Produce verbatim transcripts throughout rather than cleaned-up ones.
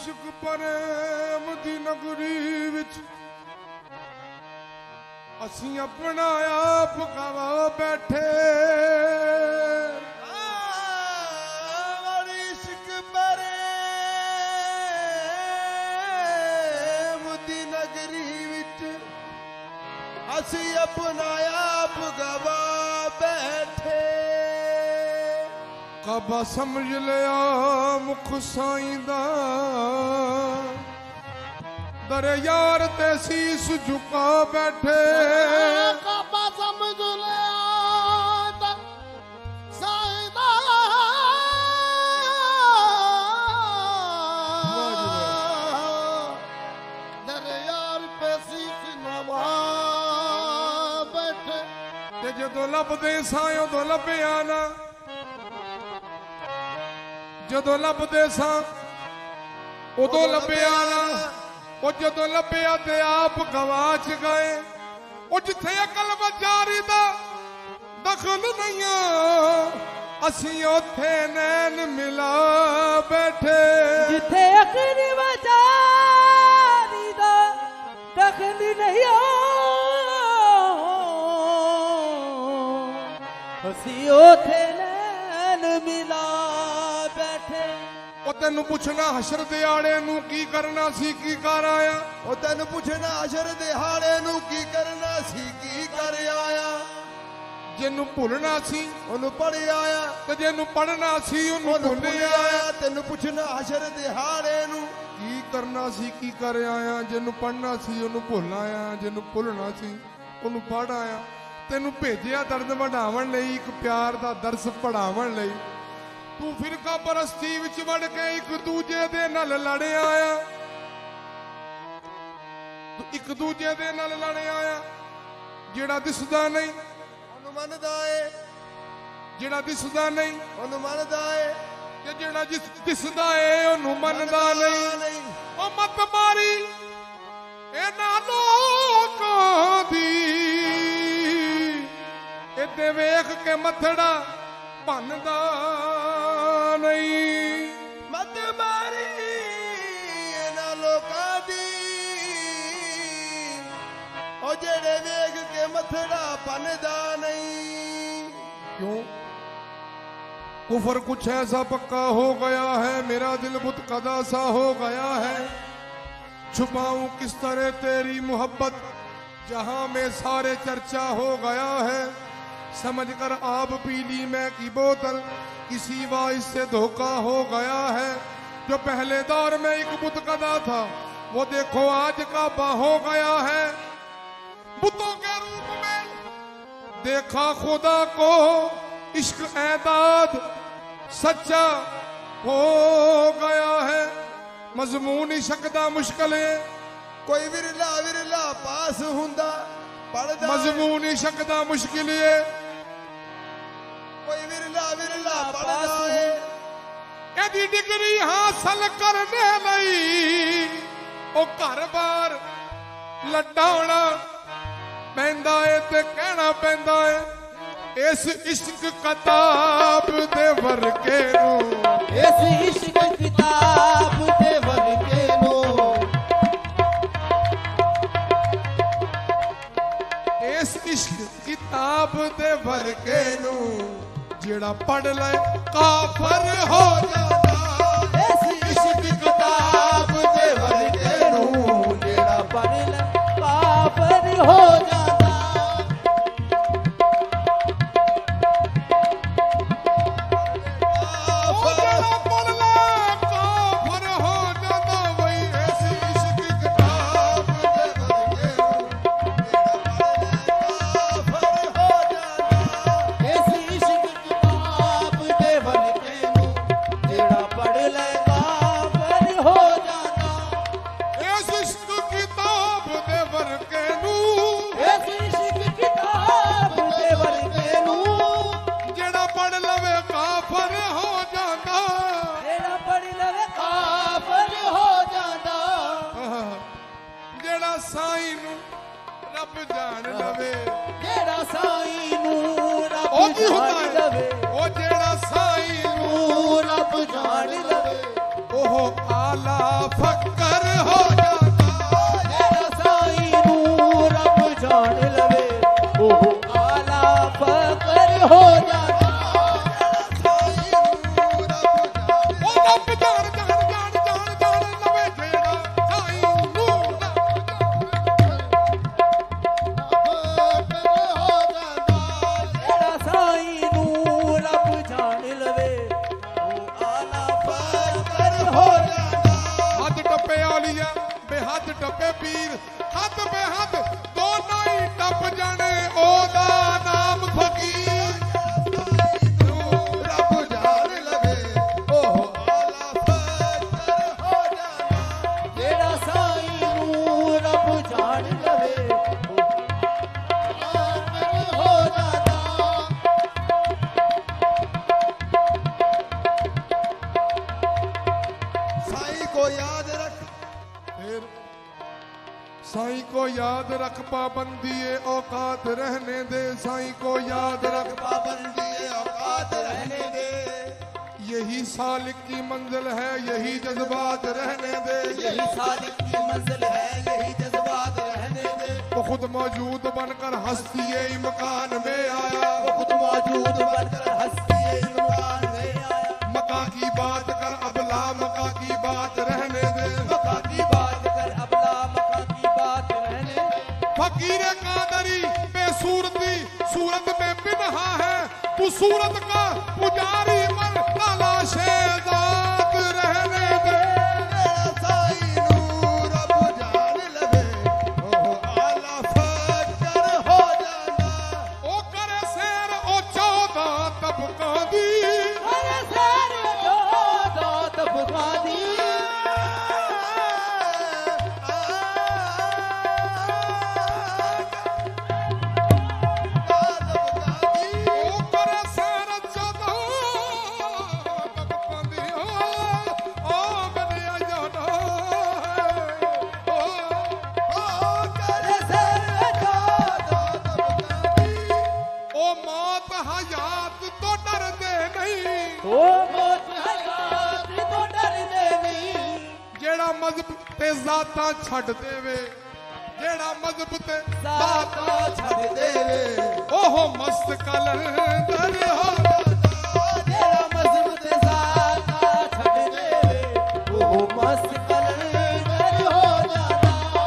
इश्क प्रेम दी नगरी विच असी अपना आप गवा बैठे। इश्क प्रेम दी नगरी विच असी अपना आप गवा बैठे। काबा समझ लिया मुख साईं दा दर यार ते शीस झुका बैठे। काबा समझ लिया साईं दा दर यार पे शीस नवा बैठे। ते जदों लभदे सां उदों लभया ना, जदों लभदे सां उदों लभया ना, ओ जदों लभया ते आप गवाच गए। ओ जिथे अकल विचारी दा दखल नहीं असी उथे नैन मिला बैठे। जिथे अकल विचारी दा दखल नहीं असी उथे नैन मिला बैठे। ओ तेनू पुछना हशर दिहाड़े नू की करना सी की कर आया। ओ तेनू पुछना हशर दिहाड़े नू की करना सी की कर आया। जिन्नू भुलना सी ओनू पढ़ आया ते जिन्नू पढ़ना सी ओनू भुल आया। तेनू पुछना हशर दिहाड़े नू की करना सी की कर आया। जिन्नू पढ़ना सी ओनू भुल आया, जिन्नू भुलना सी ओनू पढ़ आया। तेनू भेजिया दर्द वढावण लई, एक प्यार दा दर्स पढ़ावण लई। तू फिरका परस्ती विच वड़ के एक दूजे दे नाल लड़ आया। तू एक दूजे दे नाल लड़ आया। जेड़ा दिसदा नहीं ओनू मनदा ए, जेड़ा दिसदा नहीं ओनू मनदा ए, ते जेड़ा जिस दिसदा ए ओनू मनदा नहीं। ओ मत मारी इन्हां लोकां दी, इते वेख के मथड़ा भनदा नहीं। मत मारी इन्हां लोकां दी, ओ जेड़े वेख के मथड़ा भनदा नहीं। क्यों? कुफर कुछ ऐसा पक्का हो गया है, मेरा दिल बुत कदा सा हो गया है। छुपाऊं किस तरह तेरी मोहब्बत, जहां में सारे चर्चा हो गया है। समझ कर आप पी ली मैं की बोतल, किसी वाइस से धोखा हो गया है। जो पहले दौर में एक बुत कदा था वो देखो आज काबा हो गया है। बुतों के रूप में देखा खुदा को, इश्क एदाद सच्चा हो गया है। मजमून इश्क दा मुश्किल है, कोई विरला विरला पास हुंदा पढ़दा। मजमून इश्क दा मुश्किल है, कोई विरला विरला पढ़दा है। एदी डिग्री हासिल करने लई ओ घर बार लटाउणा पैंदा है ते कहना पैंदा है। इस इश्क किताब दे वर्के नू, इस इश्क किताब दे वर्के नू, इस इश्क किताब दे वर्के नू जेड़ा पढ़ ले काफर हो जाता। इस इश्क किताब दे वर्के नू जेड़ा पढ़ ले काफर हो जाता। साईं नू रब जान लवे, जेड़ा साईं नू रब ओ की जान होता है लवे, ओ जेड़ा साईं नू रब जान लवे, ओह आला फक्कर हो जाता। जेड़ा साईं नूं रब जान लवे ओह आला फकर हो जाता। ओ रब जान जान जान जान जान लवे जेड़ा साईं नूं जेड़ा साईं नूं रब जान लवे ओह आला फकर हो जाता। हद टप्पे औलिया बेहद टप्पे पीर हद बेहद दोनों ही टप जाने ओदा नाम फकीर। रब जान लवे ओह आला फकर हो जाना। जेड़ा साईं नूं रब जान लवे हो जाना। साईं को याद रख फिर साईं को याद रख पाबंदी औकात रहने दे। साईं को याद रख पाबंदी औकात रहने दे। यही सालिक की मंजिल है यही जज्बात रहने दे। यही सालिक की मंजिल है यही जज्बात रहने दे। वो खुद मौजूद बनकर हस्ती इमकान में आया। वो खुद मौजूद बनकर हस्ती इमकान में आया। मका की बात कर अबला मका की बात रहने दे। मका की बात कर अबला मका की बात रहने दे। फकीर कादरी बेसूरती सूरत में बिनहा है। तू सूरत का पुजारी मन तलाशे जात रहने दे। तेरा साईं नूं रब जान लवे ओह आला फकर हो जाना। ओ करे शेर ओ चौदह तबका दी। अरे सारे दो तबका दी। ओ करे शेर चौदह तबका दी। ओ ओ बनिया जाना ओ ओ करे सर दादा तबका ओ मौत हयात तो डर दे नहीं। ओ मौत हयात तो डर दे नहीं। जेड़ा मजहब ते जाता छड़ देवे। जेड़ा मजहब ते जाता छड़ देवे। ओहो मस्त कलंदर हो जेड़ा मजहब ते जाता छड़ देवे ओह मस्त कलंदर हो जाता।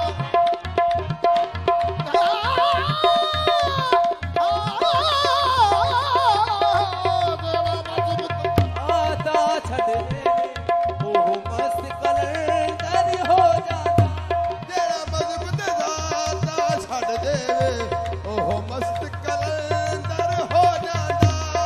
आता छड़ देवे ओह मस्त कलंदर हो जाता। जेड़ा मजहब ते जाता छड़ देवे ओह मस्त कलंदर हो जाना।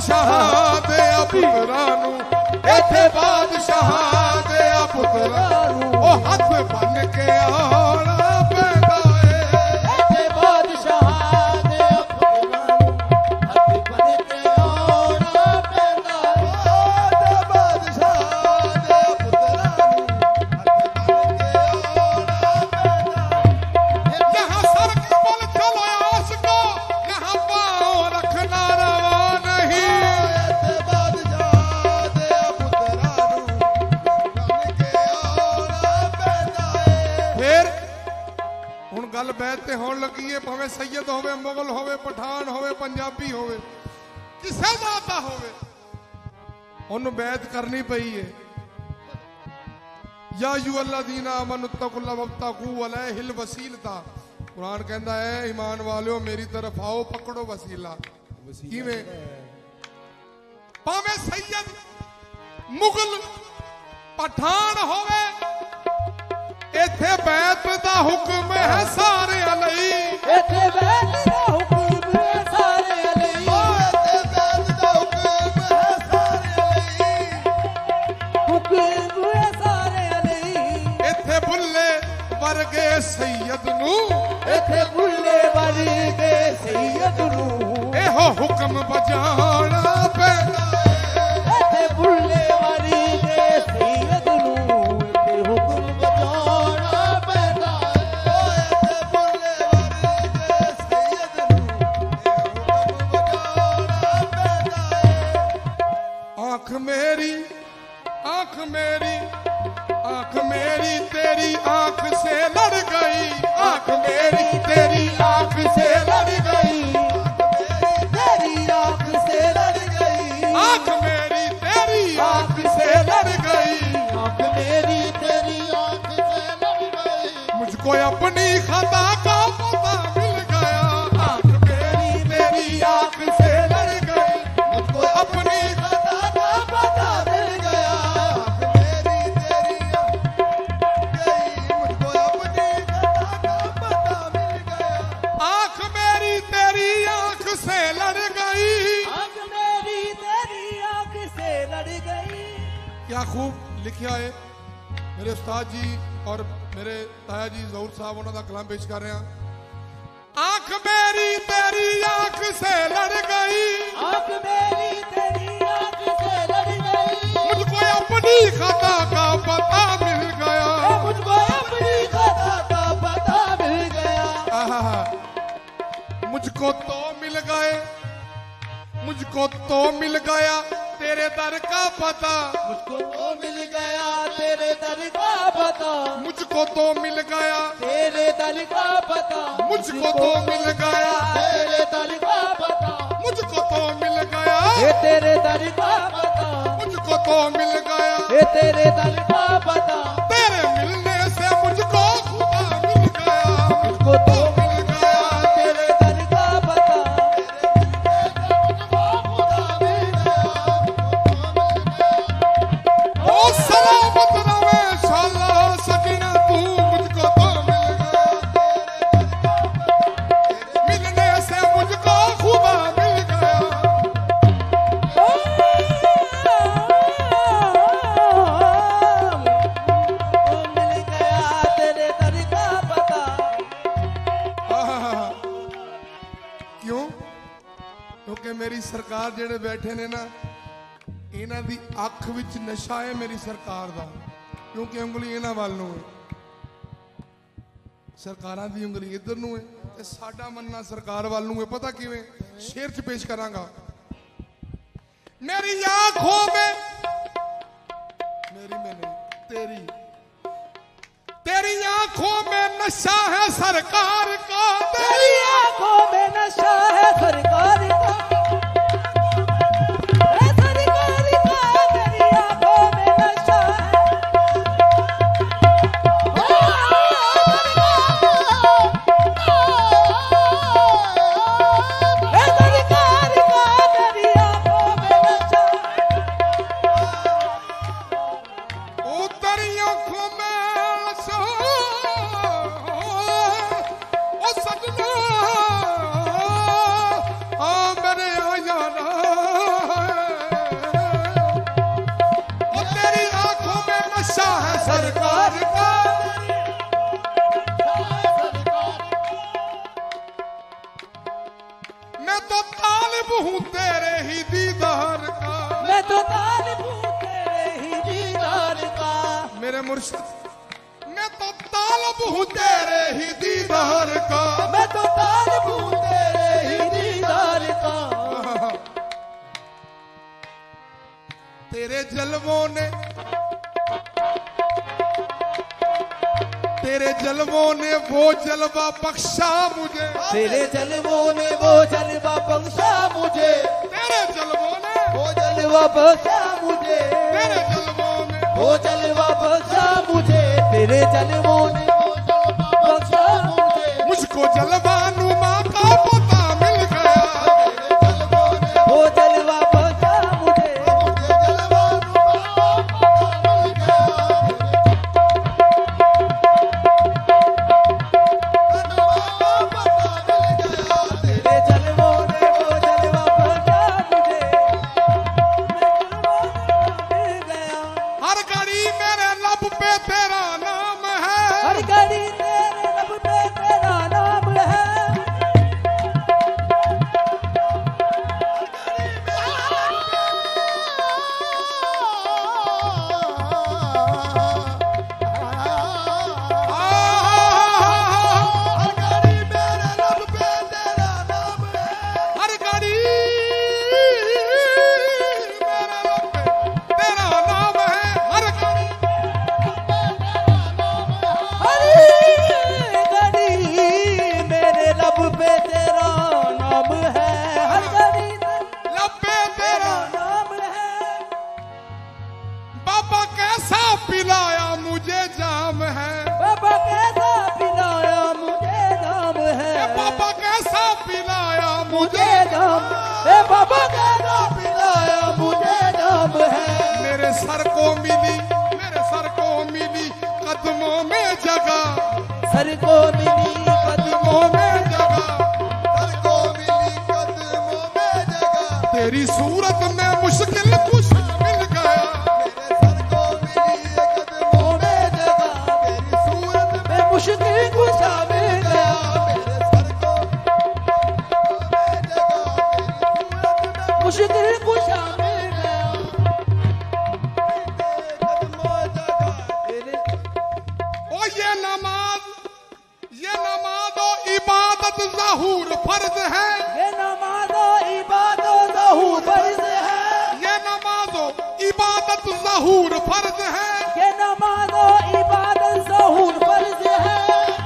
ਬਾਦਸ਼ਾਹਾਂ ਦੇ ਆ ਪੁੱਤਰਾਂ ਨੂੰ, ਇੱਥੇ ਬਾਦਸ਼ਾਹਾਂ ਦੇ ਆ ਪੁੱਤਰਾਂ ਨੂੰ, ਉਹ ਹੱਥ ਬੰਨ ਕੇ ਆਉਣਾ ਪੈਂਦਾ ਏ। ਇੱਥੇ ਬਾਦਸ਼ਾਹਾਂ ਦੇ ਆ ਪੁੱਤਰਾਂ ਨੂੰ, ਹੱਥ ਬੰਨ ਕੇ ਆਉਣਾ ਪੈਂਦਾ ਏ। ਤੇ ਬਾਦਸ਼ਾਹ ਦੇ ਪੁੱਤਰਾਂ ਨੂੰ ਹੱਥ ਬੰਨ ਕੇ ਆਉਣਾ ਪੈਂਦਾ। यहाँ सर का बल चलो उसको, यहाँ पाँव रखना रवा नहीं। ਤੇ ਬਾਦਸ਼ਾਹ ਦੇ ਪੁੱਤਰਾਂ ਨੂੰ ਬੰਨ ਕੇ ਆਉਣਾ ਪੈਂਦਾ ਏ। फिर हुण गल बैत ते होण लगी है, भावें सैयद होवे, मुगल होवे, पठान होवे, पंजाबी होवे, किसे जात दा होवे, ਉਹਨੂੰ बैत करनी पई है। या अय्युहल्लज़ीना आमनु इत्तक़ुल्लाह वब्तग़ू अलैहिल वसीलता। कुरान कहता है ईमान वालियो मेरी तरफ आओ, पकड़ो वसीला। किवें? भावें सैयद मुगल पठान होवे, इत्थे बैत दा हुक्म है सारे लई। ਇੱਥੇ ਬੈਠ ਦਾ ਹੁਕਮ ਹੈ ਸਾਰਿਆਂ ਲਈ। ਤੇ ਬੈਤ ਦਾ ਹੁਕਮ ਹੈ ਸਾਰਿਆਂ ਲਈ। ਹੁਕਮ ਹੈ ਸਾਰਿਆਂ ਲਈ। इत्थे बुल्ले वर्गे सैयद नू ਇੱਥੇ ਬੁੱਲੇ ਵਰਗੇ ਸੈਯਦ ਨੂੰ, एहो हुक्म बजाना पैंदा ਏ। ਇੱਥੇ ਬੁੱਲੇ ਵਰਗੇ ਸੈਯਦ ਨੂੰ, ਇੱਥੇ ਹੁਕਮ ਬਜਾਉਣਾ ਪੈਂਦਾ ਏ। ਤੇ ਬੁੱਲੇ ਵਰਗੇ ਸੈਯਦ ਨੂੰ ਇਹ ਹੁਕਮ ਵਜਾਉਣਾ ਪੈਂਦਾ ਏ। आंख मेरी आंख मेरी आंख मेरी तेरी आंख से लड़ गई, आंख मेरी तेरी आंख से लड़ गई, तेरी आंख से लड़ गई, आंख मेरी तेरी आंख से लड़ गई। आंख मेरी तेरी आंख से लड़ गई। मुझको अपनी खता का पता मिल गया, आंख मेरी तेरी आंख से लड़ गई, मुझको अपनी खता का पता मिल गया। आंख मेरी तेरी गई, मुझको अपनी खता का पता मिल गया। आंख मेरी तेरी आंख से लड़ गई। आंख मेरी तेरी आंख से लड़ गई। क्या खूब लिखा है मेरे उस्ताद जी और मेरे ताया जी जहूर साहब, उन्होंने कलाम पेश कर रहे हैं। आंख मेरी तेरी आंख से लड़ गई, आंख मेरी तेरी आंख से लड़ गई। मुझको अपनी खता का पता मिल गया, मुझको अपनी खता का पता मिल गया। आहा, मुझको तो मिल गए, मुझको तो मिल गया तेरे दर का पता, मुझको तो मिल गया तेरे दर का पता, मुझको तो मिल गया, तेरे दर का पता, मुझको तो मिल गया, तेरे दर का पता, मुझको तो मिल गया, ये तेरे दर का पता, मुझको तो मिल गया, ये तेरे दर का पता। तेरे मिलने से मुझको खुदा मिल गया, मुझको तो मिल गया। तेरे दर का पता, मुझको खुदा मिल गया। ओ सलामत रहे शाला सजना तू, मुझको तो मिल गया, मिलने से मुझको खुदा मिल गया। मिल गया तेरे दर का पता। आहा, क्यों? क्योंकि मेरी सरकार जेड़े बैठे ने ना, इन्हां दी अख विच नशा है मेरी सरकार दा, क्योंकि उंगली इन्हां वाल नूं है, सरकारां दी उंगली इधर नूं है ते साडा मन्ना सरकार वाल नूं है। पता किवें? शेर च पेश करांगा। मेरी आंखों में, मेरी में नहीं तेरी, तेरी आंखों में नशा है सरकार का, तेरी आंखों में नशा है सरकार का, है सरकार का। तेरी आंखों में नशा है, है सरकार का। तेरी आंखों में नशा ओ तेरी आंखों में नशा, ओ सजना सरकार का। मैं तो तालिब हूँ तेरे ही दीदार का। मैं तो तालिब हूँ तेरे ही दीदार का। मेरे मुर्शिद मैं तो तालिब हूँ तेरे ही दीदार का। मैं तो तालिब हूँ तेरे ही दीदार का। तेरे जलवों ने तेरे जलवों ने वो जलवा बख्शा मुझे। तेरे जलवों ने वो जलवा बख्शा मुझे। तेरे जलवों ने वो जलवा बख्शा मुझे। तेरे जलवों ने वो जलवा बख्शा मुझे। तेरे जलवों ने वो जलवा बख्शा मुझे। मुझको जलवा नुमा का पता मिल गया। तेरे जलवों ने वो जलवा बख्शा मुझे। मुझे जलवा नुमा का पता मिल गया। तेरे जलवों ने वो जलवा बख्शा मुझे। मिल गया। हर घड़ी मेरे लब पे तेरा नाम है। हर घड़ी तेरे लब पे तेरा नाम है। हर घड़ी मेरे लब पे तेरा नाम है। हर घड़ी मेरे लब पे तेरा नाम है। हर घड़ी हर घड़ी मेरे लब पे तेरा नाम है। हर घड़ी लब पे तेरा नाम है। बाबा कैसा पिलाया मुझे जाम है। बाबा कैसा पिलाया मुझे नाम है। ए बाबा कैसा पिलाया मुझे मुझे नाम ए बाबा कैसा पिलाया मुझे नाम है। मेरे सर को मिली मेरे सर को मिली कदमों में जगह। सर को मिली कदमों में जगह सर को मिली कदमों में जगह। तेरी सूरत में मुश्किल कुछ मिल गया। मेरे सर को मिली कदमों में जगह। तेरी सूरत में मुश्किल कुछ मिल गया। मेरे सर को में जगह। तेरी सूरत में मुश्किल कुछ मिल गया। कदमों जगह तेरे ओ ये नमाज ये नमाज और इबादत ज़हूर फर्ज है। ये नमाज़ो इबादो ज़हूर फर्ज है। ये नमाज और इबादत ज़हूर फर्ज है। ये नमाज़ो इबादत ज़हूर फर्ज है।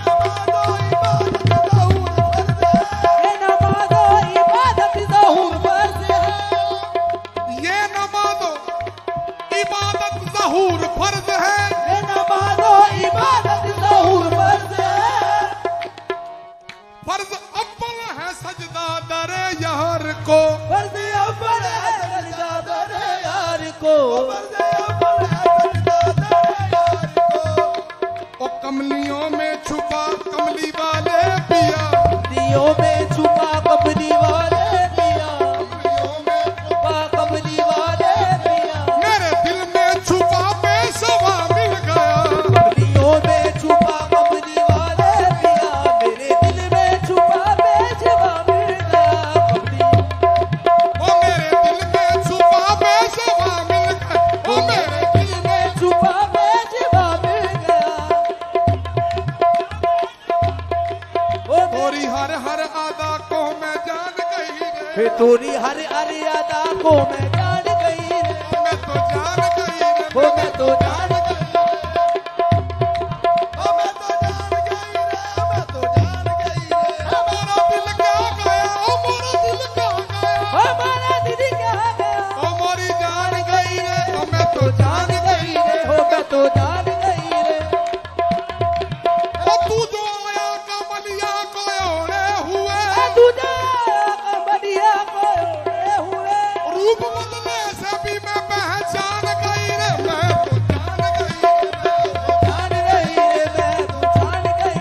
ये नमाज़ो इबादत ज़हूर फर्ज है। ये नमाज और इबादत ज़हूर फर्ज है। ये नमाज़ो इबादत ज़हूर फर्ज है। फर्ज अव्वल है सजदा दरे यार को। फर्ज अव्वल है सजदा दरे यार को। फर्ज अव्वल है सजदा दरे यार को। ओ कमलियों में छुपा कमली वाले पिया। दियों में छुपा कमली वाले पिया। दियों में छुपा कमली वाले पिया। मेरे दिल में छुपा पेशवा मिल गया। कमलियों में छुपा कमली वाले पिया। मेरे दिल में छुपा पेशवा मिल गया। कमली ओ मेरे दिल में छुपा पेशवा मिल गया। ओ मेरे दिल में छुपा पेशवा मिल गया। ओ तोरी हर हर आदा को मैं जान गई रे। फिर तोरी हर हर अदा को मैं जान गई रे। मैं तो जान गई रे। वो मैं तो जान गई रे। ओ मैं तो जान गई रे। मैं तो जान गई रे। हमारा दिल क्या गया। ओ मोरा दिल क्या गया। हमारा दिल क्या गया। ओ मोरी जान गई रे। ओ मैं तो जान गई रे। हो मैं तो जान गई रे। ओ तू जो आया कमलिया को ओढ़े हुए। तुझे कमलिया को ओढ़े हुए। रूप बदले से भी मैं पहचान गई रे। मैं तो जान गई रे। जान गई रे। मैं तो जान गई।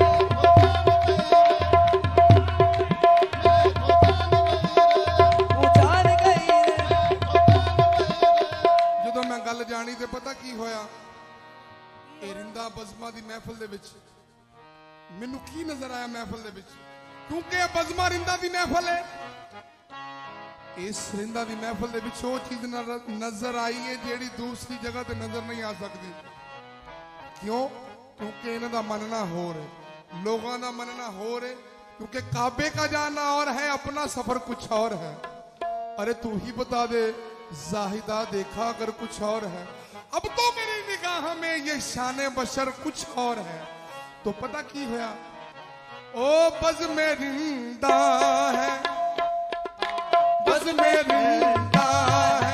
तू जान गई रे। ਜਦੋਂ ਮੈਂ ਗੱਲ ਜਾਣੀ ਤੇ ਪਤਾ ਕੀ ਹੋਇਆ। ਇਹ ਰਿੰਦਾ ਬਜ਼ਮਾਂ ਦੀ ਮਹਿਫਲ ਦੇ ਵਿੱਚ ਮੈਨੂੰ ਕੀ ਨਜ਼ਰ ਆਇਆ ਮਹਿਫਲ ਦੇ ਵਿੱਚ, ਕਿਉਂਕਿ ਇਹ ਬਜ਼ਮਾਂ ਰਿੰਦਾ ਦੀ ਮਹਿਫਲ ਹੈ। ਇਸ ਰਿੰਦਾ ਦੀ ਮਹਿਫਲ ਦੇ ਵਿੱਚ ਉਹ ਚੀਜ਼ ਨਜ਼ਰ ਆਈ ਹੈ ਜਿਹੜੀ ਦੂਸਰੀ ਜਗ੍ਹਾ ਤੇ ਨਜ਼ਰ ਨਹੀਂ ਆ ਸਕਦੀ। ਕਿਉਂ? क्योंकि इनका मनना हो रहे, लोगों का मनना हो रहे, क्योंकि काबे का जाना और है, अपना सफर कुछ और है। अरे तू ही बता दे जाहिदा, देखा अगर कुछ और है। अब तो मेरी निगाह में ये शाने बशर कुछ और है। तो पता की होया, ओ बज में रिंदा है, बज में रिंदा है,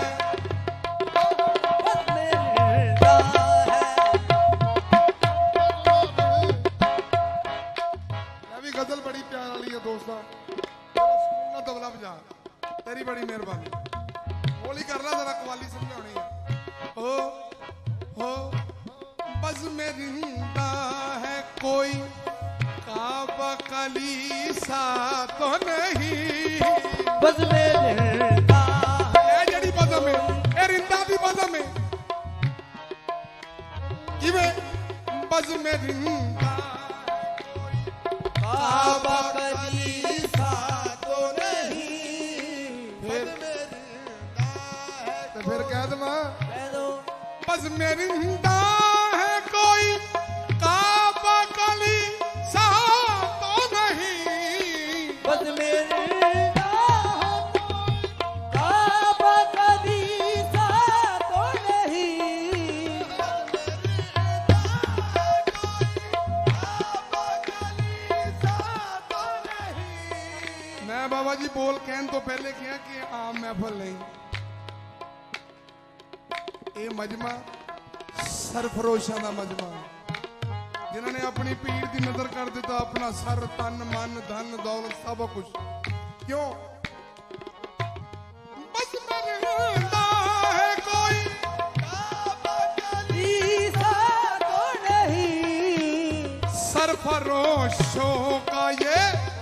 गजल बड़ी प्यार वाली है दोस्तों, ना तबला बजा, तेरी बड़ी मेहरबानी। होली कर ला जरा, कवाली समझानी है। ओ हो बज में रिंदा है कोई, काबा कलीसा तो नहीं, बज में रिंदा है जड़ी बज़म में, ए रिंदा दी बज़म में किवें बज में रिंदा काबा कलीसा तो नहीं, फिर तो फिर कह दो कह दो बस में रिंदा है कोई, काबा कलीसा तो नहीं, बस में रिंदा है कोई, काबा कलीसा तो नहीं, मैं बाबा जी बोल कहन तो पहले किया कि आम महफल नहीं, ये मजमा सरफरोशा का मजमा, जिन्होंने अपनी पीड़ की नजर कर दिता अपना सर, तन, मन, धन, दौलत सब कुछ। क्यों? बस में रिंदा है कोई, काबा कलीसा तो नहीं, सरफरोशों का ये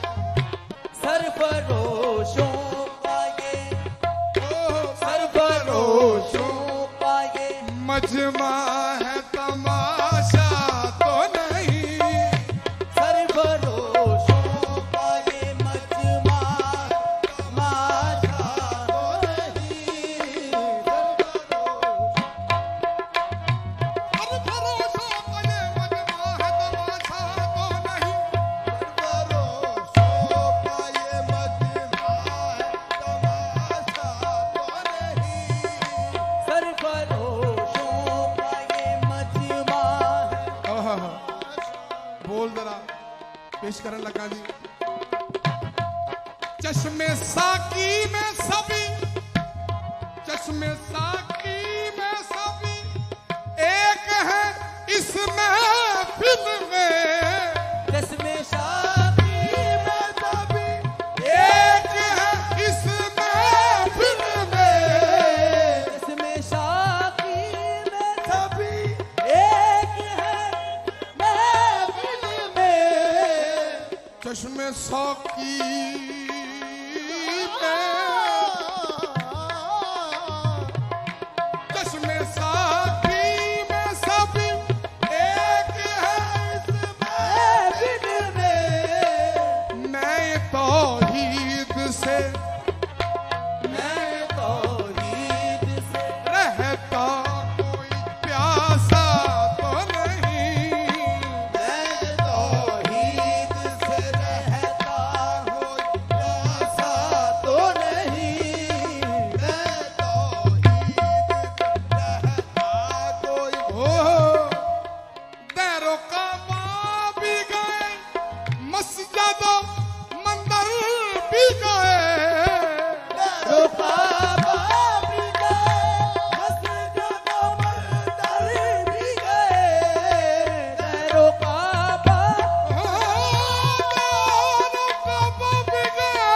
सरफरोशों का ये, ओ सरफरोशों का ये मजमा है, तमाशा तो नहीं, सरफरोशों का ये मजमा, तमाशा तो नहीं, सरफरोशों का ये मजमा है, तमाशा तो नहीं, सरफरोशों का ये मजमा है, तमाशा तो नहीं, सरफरोशों का ये मजमा है। आहा, बोल जरा पेश करने लगा जी। चश्मे साकी में सभी, चश्मे साकी में सभी एक है इस महफिल में, चश्मे शादी में सभी एक है इस महफिल में, चश्मे शादी में सभी एक है महफिल में, चश्मे साकी में, चश्मे साकी में सभी एक है इस महफिल में, मैं तौहीद से मैं तौहीद से रहता कोई प्यासा तो नहीं, मैं तौहीद से रहता हूँ, प्यासा तो नहीं, मैं तौहीद रहता कोई, ओ दैरो काबा भी गए, मस्जिद मंदिर भी गए, रुकाबा भी गए, मस्जिद मंदिर भी गए, रुकाबा काबा भी गए,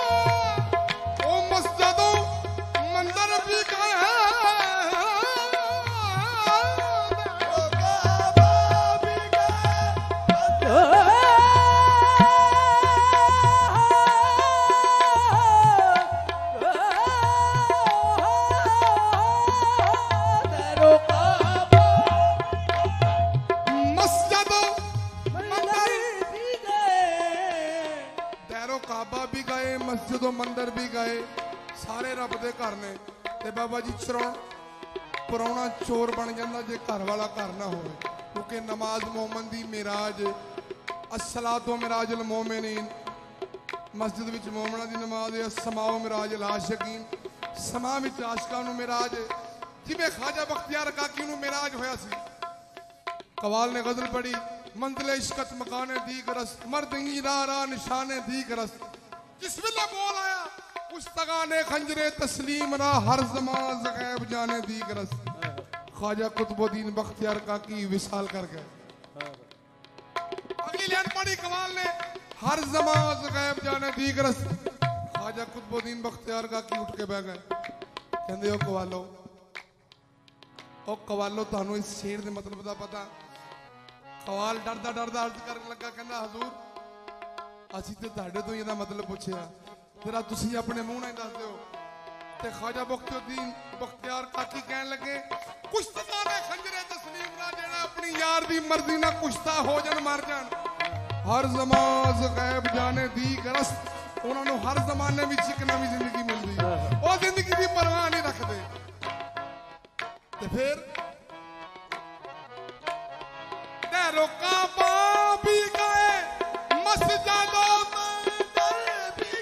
ओ मस्जिदों मंदिर भी गए, काबा भी गए, घर ने ते बाबा जी चरौण पुराना चोर बन जाता जे घर वाला घर ना हो, क्योंकि नमाज मोमन दी मिराज अस्सलातो मिराजुल मोमिनीन, मस्जिद विच मोमना दी नमाज है, समाओ मिराज अल आशिकीन, समा विच आशिकां नूं मिराज, जिवें ख्वाजा बख्तियार काकी नूं मिराज होया सी। कवाल ने गजल पढ़ी, मंजिले इश्कत मकाने दी गरस, मर्द हीरा रा निशाने दी गरस, जिस वेले बोल आया उस तगाने खंजरे तस्लीम रा, हर जमां ज़गैब जाने दी गरस। ख्वाजा कुतुबुद्दीन बख्तियार काकी विसाल कर गए। अगली लाइन पढ़ी कमाल ने, हर जमां ज़गैब जाने दी गरस। ख्वाजा कुतुबुद्दीन बख्तियार काकी उठ के बह गए, कहंदे ओ कवालो, ओ कवालो तुहानू इस शेर दे मतलब दा पता? कवाल डरदा डरदा अर्ज करन लगा, कहंदा हजूर असीं ते तुहाडे तो इहदा मतलब पुछिया, जरा तुसीं अपने मुंह नाल दस दिओ। ते ख्वाजा बख्तियार बख्तियार काकी कहन लगे, कुश्ता ने खंजरे तस्लीम ना, जेड़ा अपनी यार दी मर्जी ना कुश्ता हो जान मर जान, हर ज़मां ग़ैब जाने दी गरस। उन्होंने हर जमाने में एक नवी जिंदगी मिलती है, वो जिंदगी की परवाह नहीं रखते। ते फिर रोका भी गए मस्जिदों भी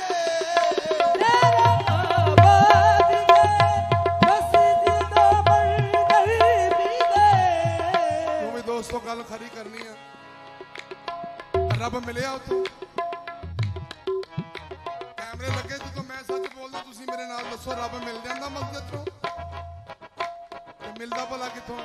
गए। दोस्तों गल खरी करनी है, रब मिले उतो कैमरे लगे जो मैं सच बोलदा, तुसी मेरे नाल दसो रब मिल जांदा मस्जिद चों? मिलदा भला किथों?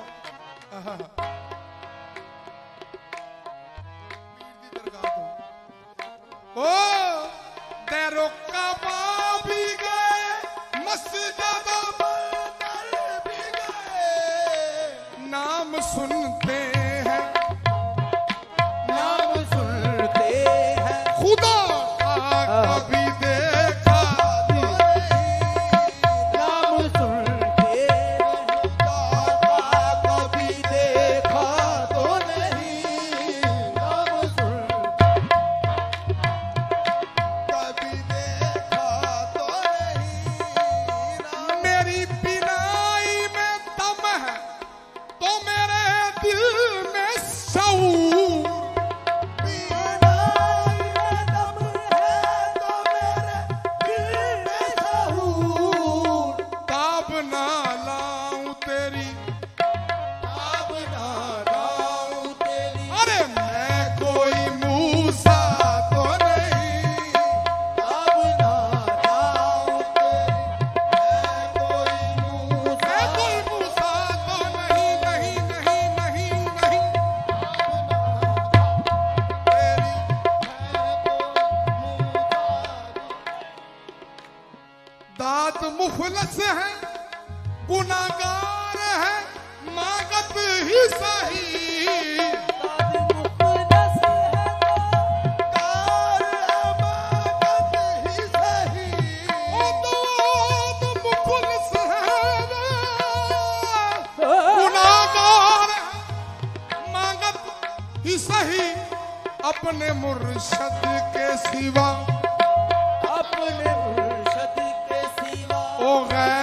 ओ दैरो काबा भी गए मस्जिदों भी गए, नाम सुनते हैं नाम सुनते हैं, खुदा कभी देखा तो नहीं, नाम सुनते हैं, खुदा कभी देखा तो नहीं, नाम सुनते कभी देखा तो नहीं, नाम मेरी बिनाई में दम है तो मेरे दिल में शऊर, बिनाई में दम है तो मेरे दिल में शऊर, ताब ना लाऊं तेरी, ताब ना लाऊं तेरी, अरे मैं कोई मूसा तो नहीं, ताब ना लाऊं तेरी, मैं कोई मूसा मैं कोई मूसा तो नहीं, नहीं नहीं नहीं नहीं तेरी। दात मुखलस है, गुनाहगार है, मागत ही सही, दाद मुखलस है कार अमानत ही सही, ओ दात मुखलस है, गुनाहगार है, मागत ही सही, अपने मुर्शद के सिवा अपने मुर्शद के सिवा ओ गैर